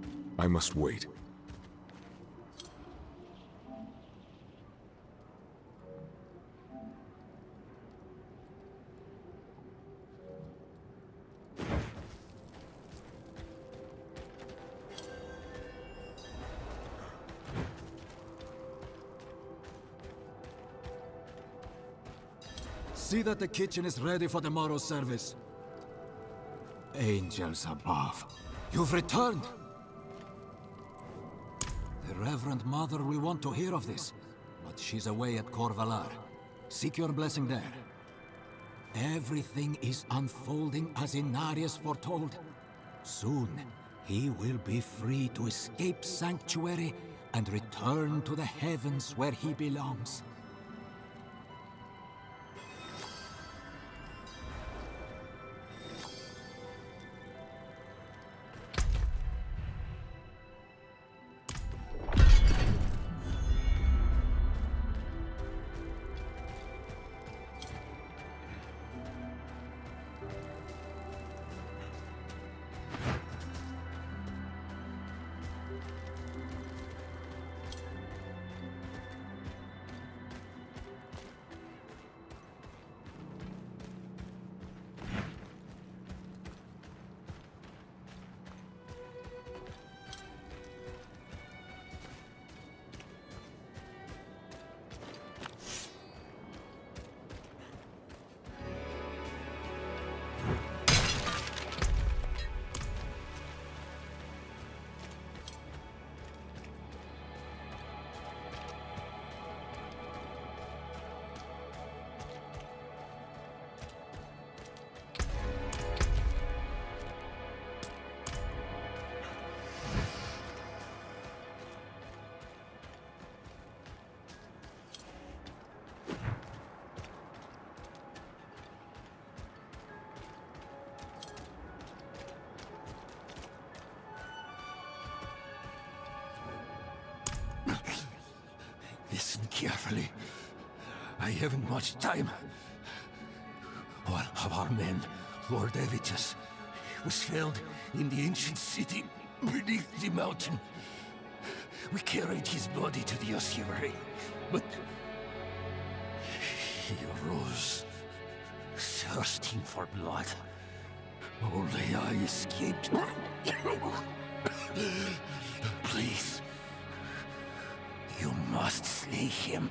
I must wait. See that the kitchen is ready for tomorrow's service. Angels above, you've returned! The Reverend Mother will want to hear of this, but she's away at Kor Valar. Seek your blessing there. Everything is unfolding as Inarius foretold. Soon, he will be free to escape Sanctuary and return to the heavens where he belongs. Listen carefully. I haven't much time. One of our men, Lord Evitus, was felled in the ancient city beneath the mountain. We carried his body to the ossuary, but he arose, thirsting for blood. Only I escaped. Please. You must slay him.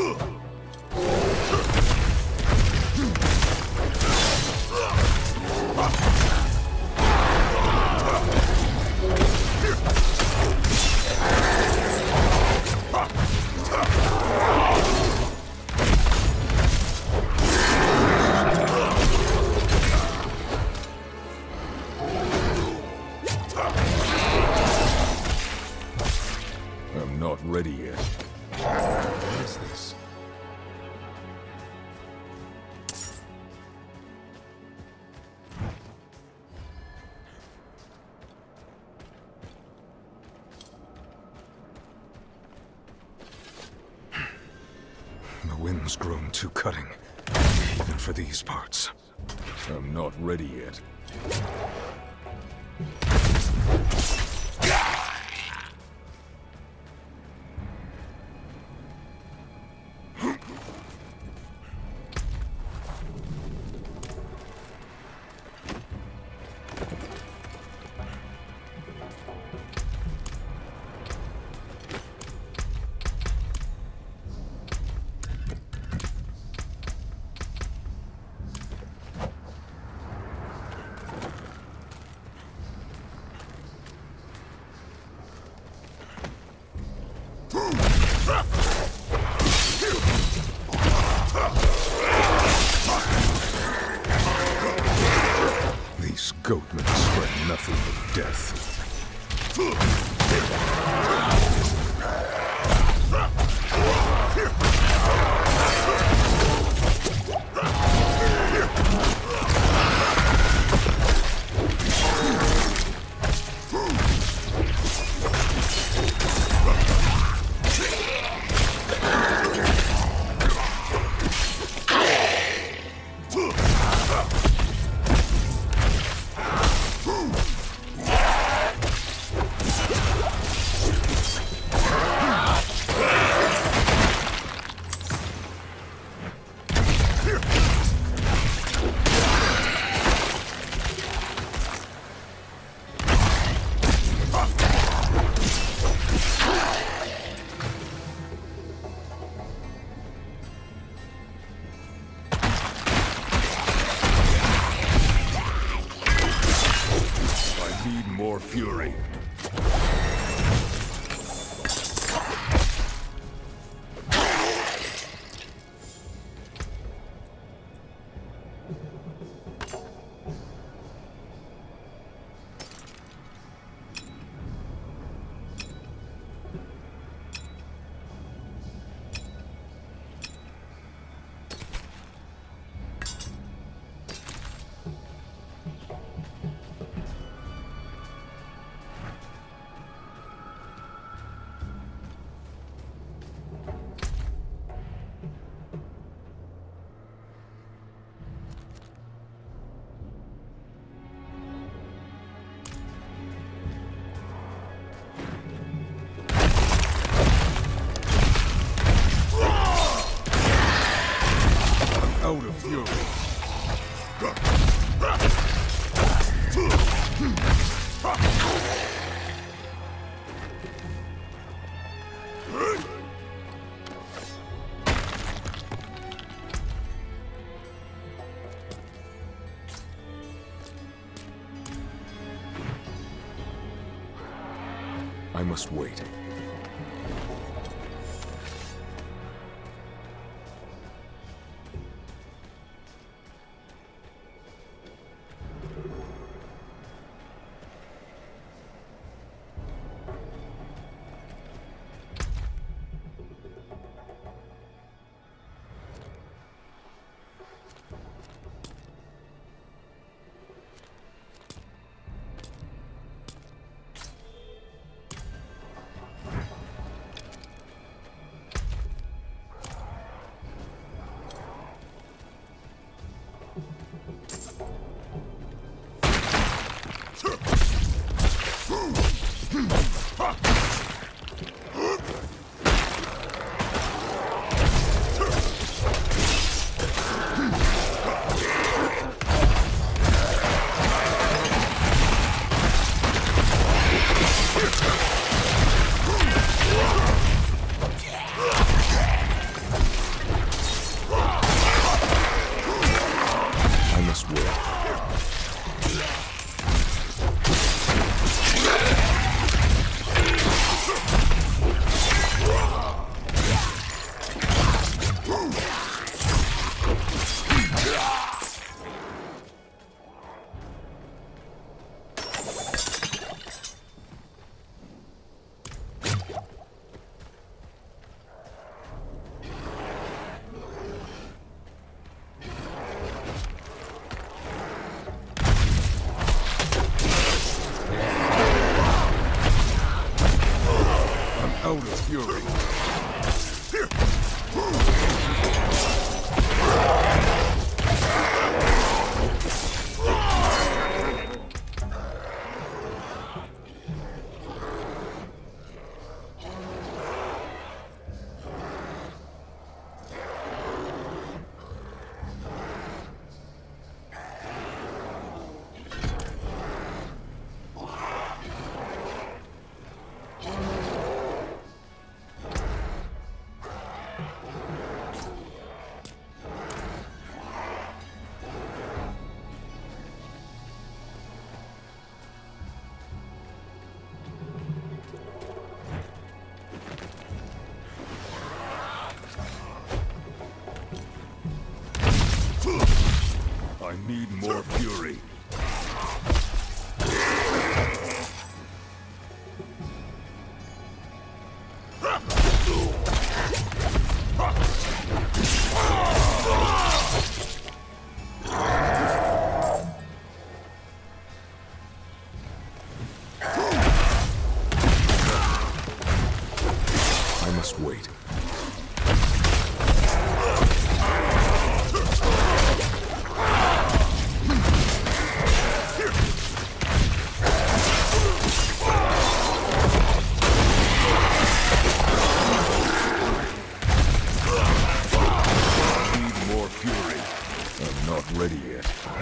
I'm not ready yet. What is this? The wind's grown too cutting, even for these parts. I'm not ready yet. These goatmen spread nothing but death. More fury. Out of fury. I must wait. note of fury. I need more fury. I must wait. Not ready yet.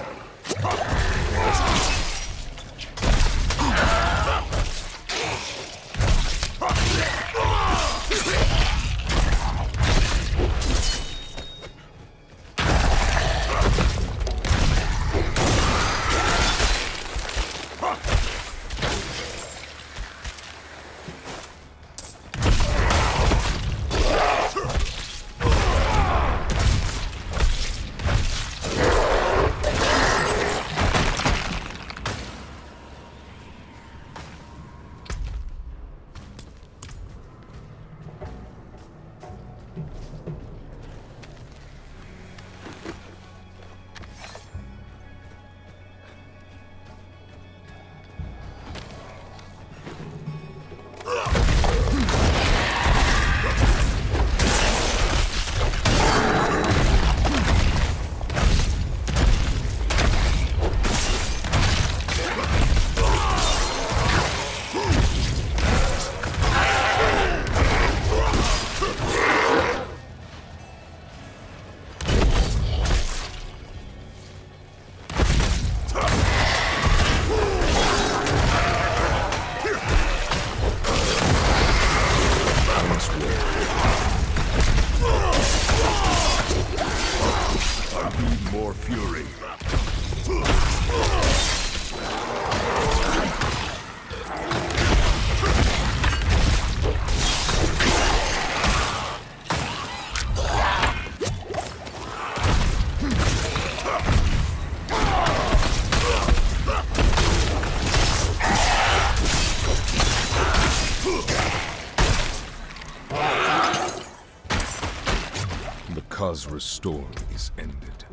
More fury. The Khazra storm is ended.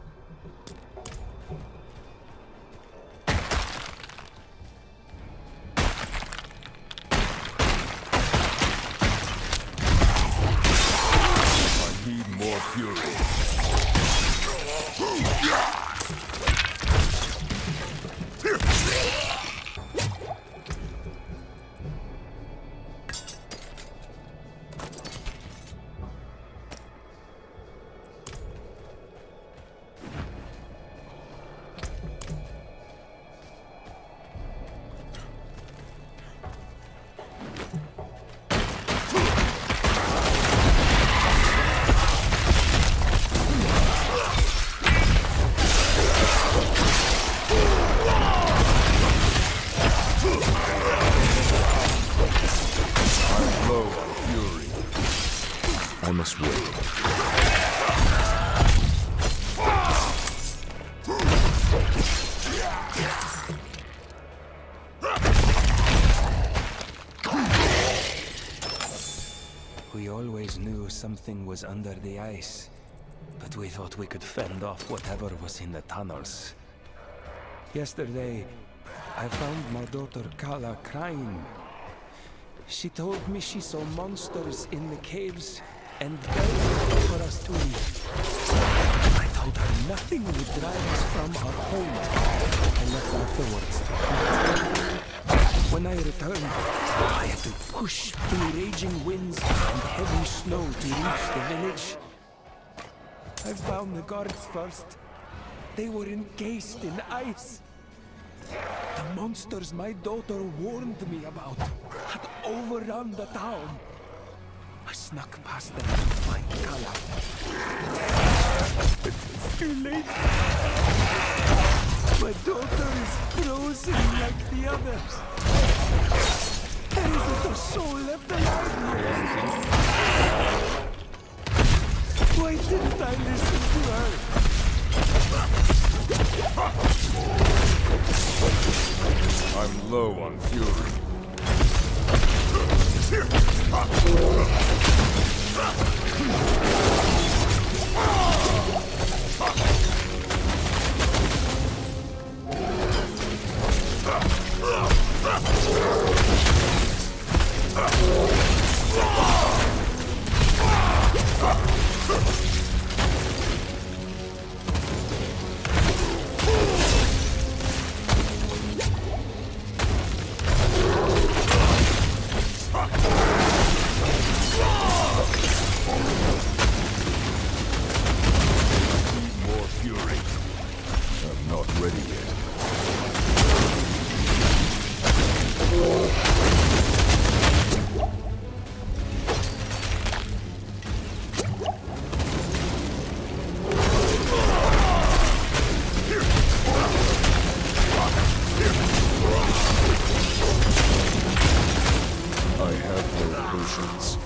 More fury. I must wait. We always knew something was under the ice, but we thought we could fend off whatever was in the tunnels. Yesterday, I found my daughter Kala crying. She told me she saw monsters in the caves and begged for us to leave. I told her nothing would drive us from our home. I left afterwards to hunt. When I returned, I had to push through raging winds and heavy snow to reach the village. I found the guards first. They were encased in ice. The monsters my daughter warned me about had overrun the town. I snuck past them to find Kala. But it's too late. My daughter is frozen like the others. There isn't a soul left alive here. Why didn't I listen to her? I'm low on fury. I have no potions.